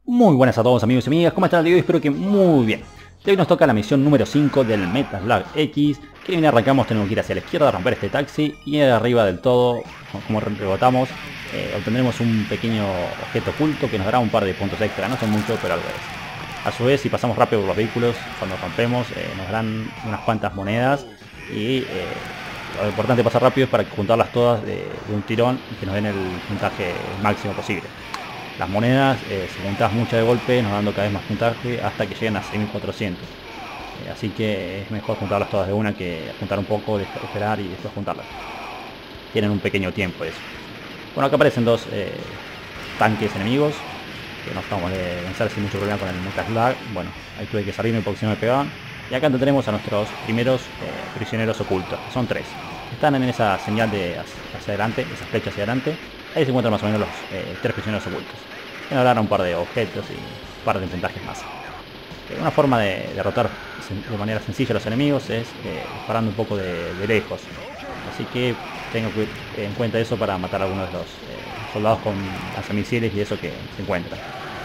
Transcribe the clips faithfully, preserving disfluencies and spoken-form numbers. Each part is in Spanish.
Muy buenas a todos amigos y amigas, ¿cómo están el día de hoy? Espero que muy bien. Y hoy nos toca la misión número cinco del Metal Slug X. Que bien arrancamos, tenemos que ir hacia la izquierda, romper este taxi y arriba del todo, como rebotamos, eh, obtendremos un pequeño objeto oculto que nos dará un par de puntos extra, no son muchos, pero algo es. A su vez, si pasamos rápido por los vehículos, cuando rompemos, eh, nos darán unas cuantas monedas y eh, lo importante de pasar rápido es para juntarlas todas de, de un tirón y que nos den el puntaje máximo posible. Las monedas, eh, si juntas muchas de golpe, nos dando cada vez más puntaje hasta que lleguen a seis mil cuatrocientos. Eh, así que es mejor juntarlas todas de una que juntar un poco, esperar y después juntarlas. Tienen un pequeño tiempo eso. Bueno, acá aparecen dos eh, tanques enemigos que no estamos de vencer sin mucho problema con el Metal Slug. Bueno, ahí tuve que salirme porque si no me pegaban. Y acá tenemos a nuestros primeros eh, prisioneros ocultos, que son tres. Están en esa señal de hacia adelante, esas flechas hacia adelante. Ahí se encuentran más o menos los eh, tres prisioneros ocultos. Que nos darán un par de objetos y un par de puntajes más. Eh, una forma de derrotar de manera sencilla a los enemigos es eh, disparando un poco de, de lejos. Así que tengo que ir en cuenta eso para matar a algunos de los eh, soldados con lanzamisiles y eso que se encuentran.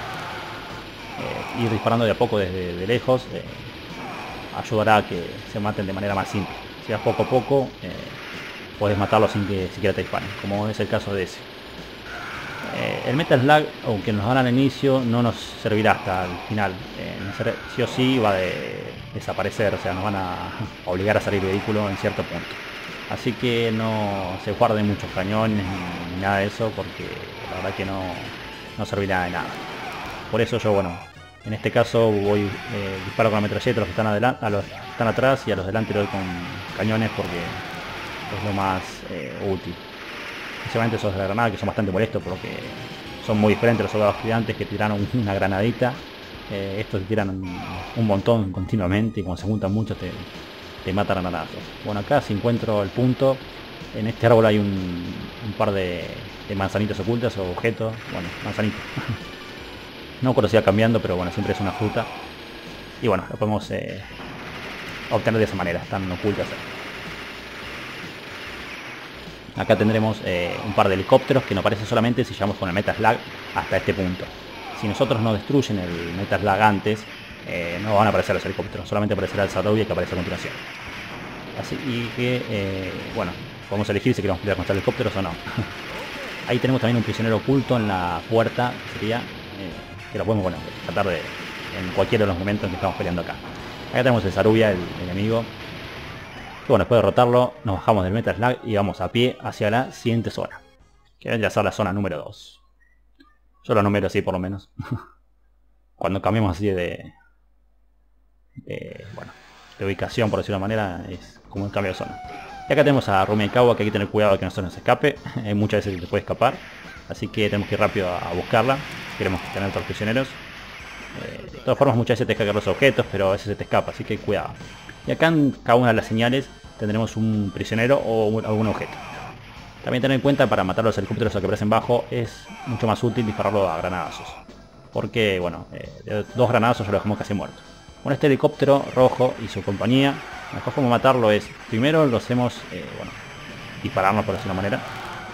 Eh, ir disparando de a poco desde de lejos eh, ayudará a que se maten de manera más simple. Si vas poco a poco, eh, puedes matarlos sin que siquiera te disparen, como es el caso de ese. Eh, el Metal Slug, aunque nos dan al inicio, no nos servirá hasta el final. Eh, sí o sí va a de desaparecer, o sea, nos van a obligar a salir del vehículo en cierto punto. Así que no se guarden muchos cañones ni, ni nada de eso, porque la verdad que no, no servirá de nada. Por eso yo, bueno, en este caso voy eh, disparo con la metralleta a los que están adelante, a los que están atrás, y a los delante lo doy con cañones porque es lo más eh, útil. Especialmente esos de la granada, que son bastante molestos porque son muy diferentes a los soldados gigantes que tiraron una granadita. Eh, estos tiran un, un montón continuamente y cuando se juntan muchos te, te matan a granazos. Bueno, acá si encuentro el punto, en este árbol hay un, un par de, de manzanitas ocultas o objetos. Bueno, manzanitas. No recuerdo si va cambiando, pero bueno, siempre es una fruta. Y bueno, lo podemos eh, obtener de esa manera, están ocultas ahí. Acá tendremos eh, un par de helicópteros que nos aparecen solamente si llegamos con el Metal Slug hasta este punto. Si nosotros no destruyen el Metal Slug antes, eh, no van a aparecer los helicópteros, solamente aparecerá el Zarubia que aparece a continuación. Así que, eh, bueno, podemos elegir si queremos pelear contra helicópteros o no. Ahí tenemos también un prisionero oculto en la puerta, que sería, eh, que lo podemos, bueno, tratar de en cualquiera de los momentos en que estamos peleando acá. Acá tenemos el Zarubia, el enemigo. Y bueno, después de derrotarlo, nos bajamos del Metal Slug y vamos a pie hacia la siguiente zona. Que vendría a ser la zona número dos. Yo lo numero así por lo menos. Cuando cambiamos así de, de... bueno, de ubicación, por decirlo de una manera, es como un cambio de zona. Y acá tenemos a Rumiekawa, que hay que tener cuidado de que no se nos escape. Muchas veces se puede escapar. Así que tenemos que ir rápido a buscarla. Queremos tener otros prisioneros. Eh, de todas formas, muchas veces te descargan los objetos, pero a veces se te escapa, así que cuidado. Y acá en cada una de las señales tendremos un prisionero o un, algún objeto. También tener en cuenta, para matar a los helicópteros que aparecen bajo es mucho más útil dispararlo a granadazos. Porque, bueno, eh, dos granadazos ya lo dejamos casi muerto. Con este helicóptero rojo y su compañía, la mejor forma de matarlo es, primero lo hacemos, eh, bueno, dispararnos por decirlo de una manera.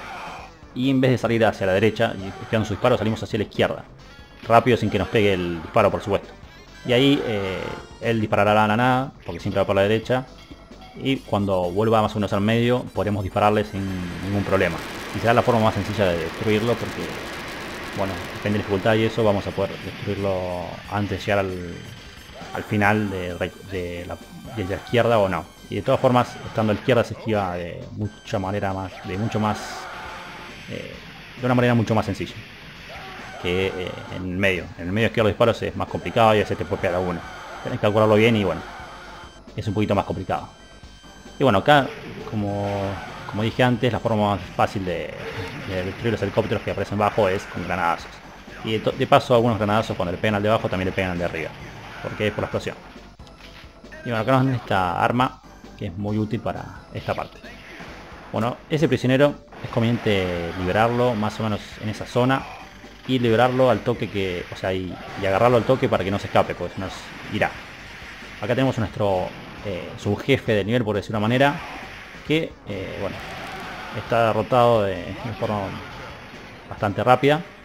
Y en vez de salir hacia la derecha y esperando su disparo, salimos hacia la izquierda. Rápido, sin que nos pegue el disparo, por supuesto. Y ahí eh, él disparará a la nada, porque siempre va por la derecha. Y cuando vuelva más o menos al medio, podremos dispararle sin ningún problema. Y será la forma más sencilla de destruirlo, porque, bueno, depende de la dificultad y eso, vamos a poder destruirlo antes de llegar al, al final de, de, la, de la izquierda o no. Y de todas formas, estando a la izquierda se esquiva de mucha manera más, de mucho más, eh, de una manera mucho más sencilla que eh, en el medio. En el medio izquierdo de disparos es más complicado y a veces te puede pegar a uno. Tienes que calcularlo bien y bueno, es un poquito más complicado. Y bueno, acá, como, como dije antes, la forma más fácil de, de destruir los helicópteros que aparecen abajo es con granadazos. Y de, de paso, algunos granadazos cuando le pegan al de abajo también le pegan al de arriba, porque es por la explosión. Y bueno, acá nos dan esta arma que es muy útil para esta parte. Bueno, ese prisionero es conveniente liberarlo más o menos en esa zona y liberarlo al toque que, o sea, y, y agarrarlo al toque para que no se escape, pues nos irá. Acá tenemos a nuestro eh, subjefe del nivel, por decir una manera, que, eh, bueno, está derrotado de, de forma bastante rápida.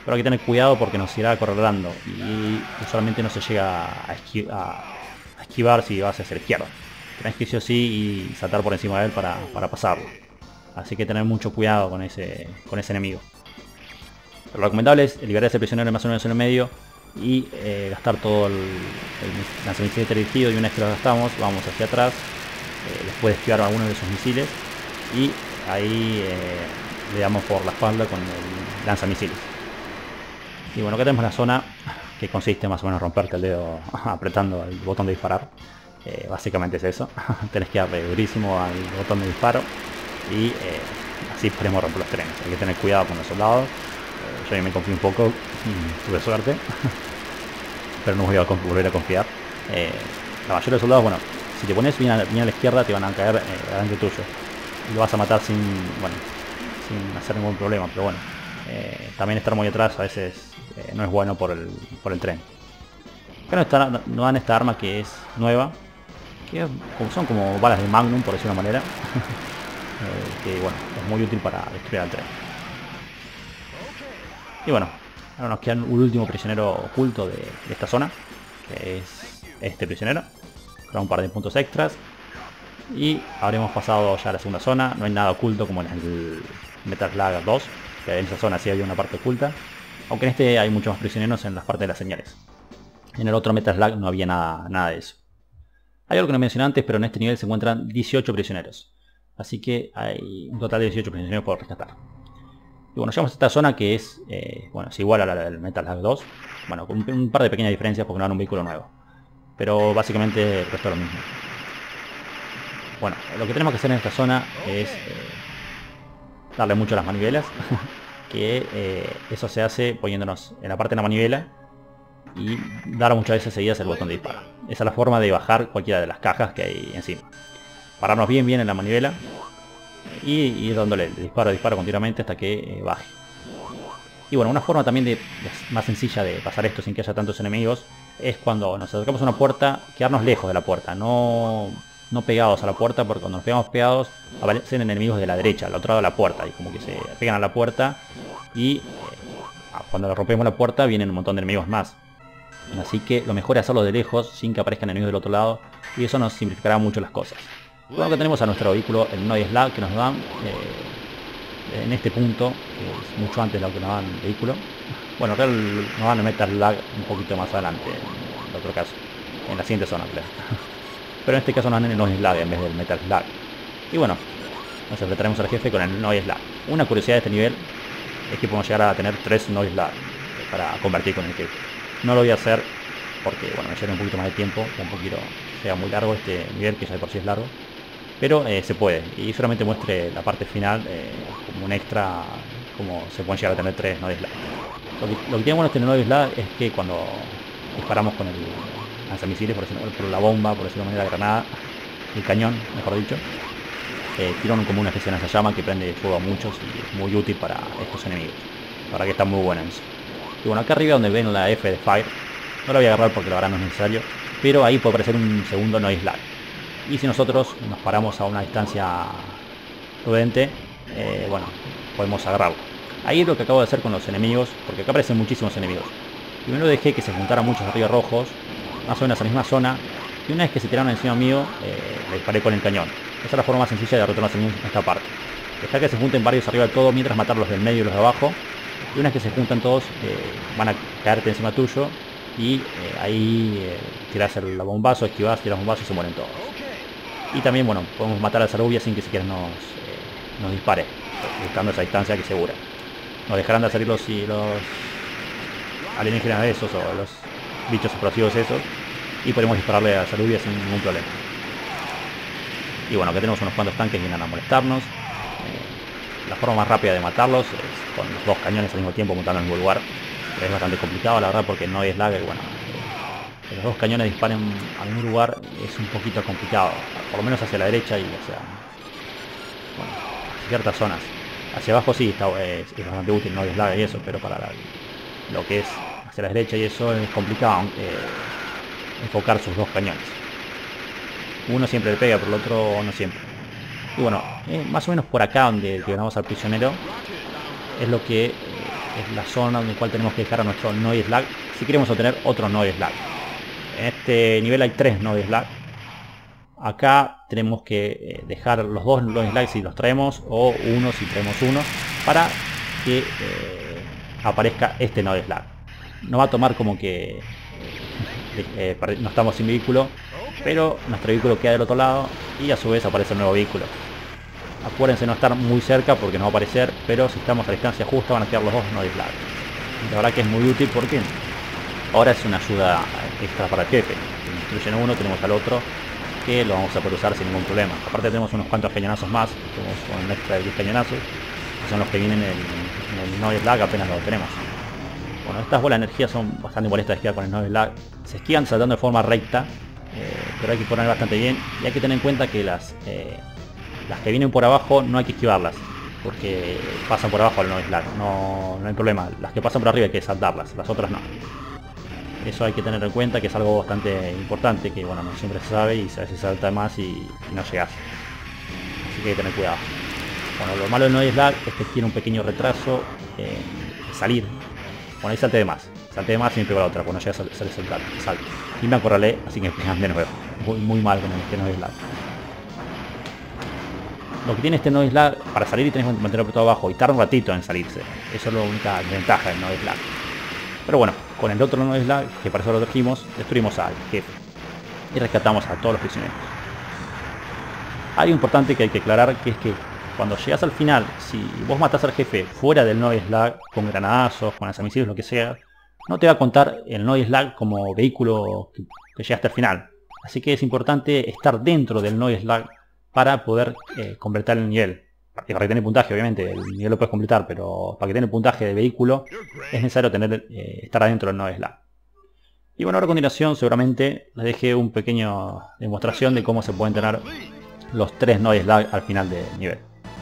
Pero hay que tener cuidado porque nos irá acorralando y usualmente no se llega a, esqui a, a esquivar si vas hacia la izquierda. Tenés que sí o sí y saltar por encima de él para, para pasarlo. Así que tener mucho cuidado con ese, con ese enemigo. Lo recomendable es liberar a ese prisionero más o menos en el medio y eh, gastar todo el, el lanzamisiles dirigido, y una vez que lo gastamos vamos hacia atrás, eh, después de esquivar alguno de esos misiles y ahí eh, le damos por la espalda con el lanzamisiles. Y bueno, acá tenemos la zona que consiste más o menos en romperte el dedo apretando el botón de disparar. Eh, básicamente es eso. Tenés que darle durísimo al botón de disparo y eh, así podemos romper los trenes. Hay que tener cuidado con los soldados. Eh, yo me confié un poco, tuve suerte, pero no voy a volver a confiar. Eh, la mayoría de los soldados, bueno, si te pones bien a, bien a la izquierda te van a caer eh, delante tuyo y lo vas a matar sin, bueno, sin hacer ningún problema, pero bueno, eh, también estar muy atrás a veces eh, no es bueno por el, por el tren. Acá nos, está, nos dan esta arma que es nueva, que son como balas de Magnum, por decirlo de una manera. eh, que bueno, es muy útil para destruir al tren. Y bueno, ahora nos queda un último prisionero oculto de, de esta zona, que es este prisionero, con un par de puntos extras. Y habremos pasado ya a la segunda zona. No hay nada oculto como en el Metal Slug dos, que en esa zona sí había una parte oculta, aunque en este hay muchos más prisioneros en las partes de las señales. En el otro Metal Slug no había nada, nada de eso. Hay algo que no mencioné antes, pero en este nivel se encuentran dieciocho prisioneros. Así que hay un total de dieciocho prisioneros por rescatar. Y bueno, llegamos a esta zona que es, eh, bueno, es igual a la del Metal Slug dos. Bueno, con un par de pequeñas diferencias porque no era un vehículo nuevo. Pero básicamente el resto es lo mismo. Bueno, lo que tenemos que hacer en esta zona es eh, darle mucho a las manivelas. Que eh, eso se hace poniéndonos en la parte de la manivela y dar muchas veces seguidas el botón de disparo. Esa es la forma de bajar cualquiera de las cajas que hay encima. Pararnos bien bien en la manivela y ir dándole disparo disparo continuamente hasta que eh, baje. Y bueno, una forma también de, de más sencilla de pasar esto sin que haya tantos enemigos es cuando nos acercamos a una puerta, quedarnos lejos de la puerta, no, no pegados a la puerta, porque cuando nos pegamos pegados aparecen enemigos de la derecha, al otro lado de la puerta, y como que se pegan a la puerta y eh, cuando rompemos la puerta vienen un montón de enemigos más. Así que lo mejor es hacerlo de lejos sin que aparezcan enemigos del otro lado, y eso nos simplificará mucho las cosas. Luego que tenemos a nuestro vehículo, el Noise Slug, que nos dan eh, en este punto, que es mucho antes de lo que nos dan el vehículo. Bueno, acá nos dan el Metal Slug un poquito más adelante, en el otro caso, en la siguiente zona, claro. Pero en este caso nos dan el Noise Slug en vez del Metal Slug. Y bueno, nos enfrentaremos al jefe con el Noise Slug. Una curiosidad de este nivel es que podemos llegar a tener tres Noise Slug para convertir con el jefe. No lo voy a hacer porque bueno, me lleva un poquito más de tiempo, un poquito sea muy largo este nivel, que ya de por sí es largo. Pero eh, se puede, y solamente muestre la parte final eh, como un extra, como se pueden llegar a tener tres Noise Slug. Lo que, lo que tiene bueno este Noise Slug es que cuando disparamos con el lanzamisiles, por decirlo, por la bomba, por decirlo de manera, la granada, el cañón, mejor dicho, eh, tiran como una especie de lanzallama que prende fuego a muchos y es muy útil para estos enemigos. La verdad que está muy buena en eso. Y bueno, acá arriba donde ven la F de Fire, no la voy a agarrar porque la verdad no es necesario, pero ahí puede aparecer un segundo Noise Slug. Y si nosotros nos paramos a una distancia prudente, eh, bueno, podemos agarrarlo. Ahí es lo que acabo de hacer con los enemigos, porque acá aparecen muchísimos enemigos. Primero dejé que se juntaran muchos arriba rojos, más o menos en la misma zona, y una vez que se tiraron encima mío, eh, le disparé con el cañón. Esa es la forma más sencilla de derrotar a los enemigos en esta parte. Dejar que se junten varios arriba de todo mientras matar los del medio y los de abajo. Y una vez que se juntan todos, eh, van a caerte encima tuyo y eh, ahí eh, tirás el bombazo, esquivás, tirás bombazo y se mueren todos. Y también, bueno, podemos matar a Zarubia sin que siquiera nos, eh, nos dispare, buscando esa distancia que es segura. Nos dejarán de salir los, los alienígenas esos o los bichos explosivos esos y podemos dispararle a Zarubia sin ningún problema. Y bueno, acá tenemos unos cuantos tanques que vienen a molestarnos. Eh, la forma más rápida de matarlos es con los dos cañones al mismo tiempo montando en el mismo lugar. Pero es bastante complicado, la verdad, porque no hay Slug y bueno, que los dos cañones disparen al mismo lugar es un poquito complicado, por lo menos hacia la derecha y hacia, bueno, hacia ciertas zonas. Hacia abajo sí está, es, es bastante útil, no hay Slug y eso, pero para la, lo que es hacia la derecha y eso es complicado eh, enfocar sus dos cañones. Uno siempre le pega, pero el otro no siempre. Y bueno, eh, más o menos por acá donde liberamos al prisionero es lo que eh, es la zona en la cual tenemos que dejar a nuestro Noise Slag si queremos obtener otro Noise Slag. En este nivel hay tres Noise Slag. Acá tenemos que dejar los dos Noise Slag si los traemos, o uno si traemos uno, para que eh, aparezca este Noise Slag. No va a tomar como que eh, eh, no estamos sin vehículo, pero nuestro vehículo queda del otro lado y a su vez aparece el nuevo vehículo. Acuérdense no estar muy cerca porque no va a aparecer, pero si estamos a distancia justa van a quedar los dos Noise Slag. La verdad que es muy útil porque ahora es una ayuda extra para el jefe. Si destruyen uno, tenemos al otro que lo vamos a poder usar sin ningún problema. Aparte tenemos unos cuantos cañonazos más, tenemos un extra de diez cañonazos, que son los que vienen en el, en el Noise Slag apenas lo tenemos. Bueno, estas bolas de energía son bastante molestas de esquivar con el Noise Slag. Se esquivan saltando de forma recta, eh, pero hay que poner bastante bien. Y hay que tener en cuenta que las, eh, las que vienen por abajo no hay que esquivarlas, porque pasan por abajo al Noise Slag. No, no hay problema. Las que pasan por arriba hay que saltarlas, las otras no. Eso hay que tener en cuenta, que es algo bastante importante, que bueno, no siempre se sabe y a veces salta más y, y no llegas. Así que hay que tener cuidado. Bueno, lo malo del Noise Slag es que tiene un pequeño retraso en eh, salir. Bueno, ahí salte de más. Salte de más y me pego a la otra, cuando llegas a salir saltar, salto. Y me acorralé, así que me pegan de nuevo. Muy, muy mal con este Noise Slag. Lo que tiene este Noise Slag, para salir y tenés que mantenerlo todo abajo y tarda un ratito en salirse. Eso es la única ventaja del Noise Slag. Pero bueno, con el otro Noise Slag, que para eso lo trajimos, destruimos al jefe y rescatamos a todos los prisioneros. Hay algo importante que hay que aclarar, que es que cuando llegas al final, si vos matás al jefe fuera del Noise Slag, con granadazos, con lanzamisiles, lo que sea, no te va a contar el Noise Slag como vehículo que, que llegaste al final. Así que es importante estar dentro del Noise Slag para poder eh, completar el nivel. Para que tener puntaje, obviamente, el nivel lo puedes completar, pero para que tenga puntaje de vehículo es necesario tener eh, estar adentro del Noise Slag. Y bueno, ahora a continuación seguramente les dejé un pequeño demostración de cómo se pueden tener los tres Noise Slag al final del nivel.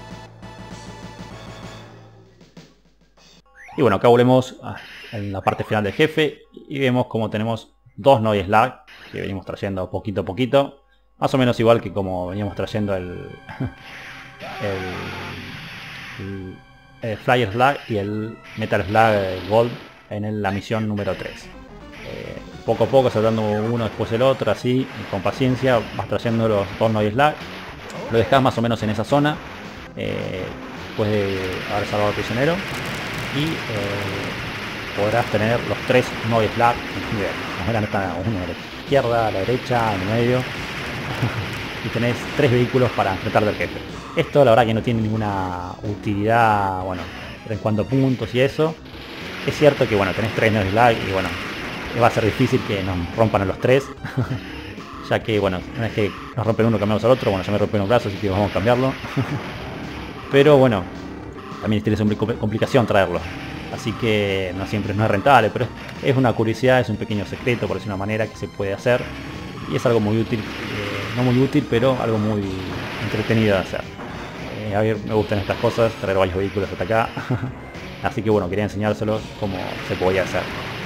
Y bueno, acá volvemos a en la parte final del jefe y vemos como tenemos dos Noise Slag que venimos trayendo poquito a poquito, más o menos igual que como veníamos trayendo el El, el, el Flyer Slag y el Metal Slag Gold en el, la misión número tres. Eh, poco a poco saltando uno después el otro, así, con paciencia, vas trayendo los dos Noise Slag. Lo dejas más o menos en esa zona, eh, después de haber salvado al prisionero. Y eh, podrás tener los tres Noise Slag en nivel. Nos verán, está uno a la izquierda, a la derecha, en el medio. Y tenés tres vehículos para enfrentar del jefe. Esto la verdad que no tiene ninguna utilidad, bueno, en cuanto a puntos y eso. Es cierto que bueno, tenés tres Noise Slag y bueno, va a ser difícil que nos rompan a los tres. Ya que bueno, una vez que nos rompen uno cambiamos al otro, bueno, ya me rompen un brazo, así que vamos a cambiarlo. Pero bueno, también tiene su complicación traerlo. Así que no siempre no es rentable, pero es una curiosidad, es un pequeño secreto, por decir una manera, que se puede hacer. Y es algo muy útil, eh, no muy útil, pero algo muy entretenido de hacer. Eh, a mí me gustan estas cosas, traer varios vehículos hasta acá. Así que bueno, quería enseñárselos cómo se podía hacer.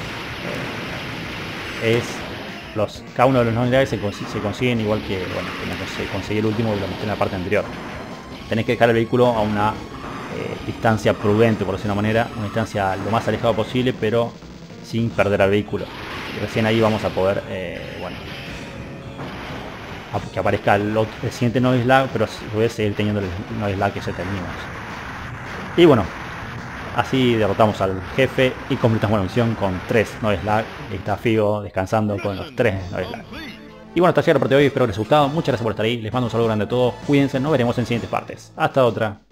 Eh, es los cada uno de los Noise Slag se, cons se consiguen igual que bueno, que conseguí el último que lo mostré en la parte anterior. Tenés que dejar el vehículo a una eh, distancia prudente, por decir una manera, una distancia lo más alejado posible, pero sin perder al vehículo. Y recién ahí vamos a poder, eh, bueno, a que aparezca el, el siguiente Noise Slag, pero a su vez seguir teniendo el Noise Slag que ya teníamos. Y bueno, así derrotamos al jefe y completamos la misión con tres Noise Slag. Y está Figo descansando con los tres Noise Slag. Y bueno, hasta aquí la parte de hoy, espero que les haya gustado. Muchas gracias por estar ahí, les mando un saludo grande a todos, cuídense, nos veremos en siguientes partes. Hasta otra.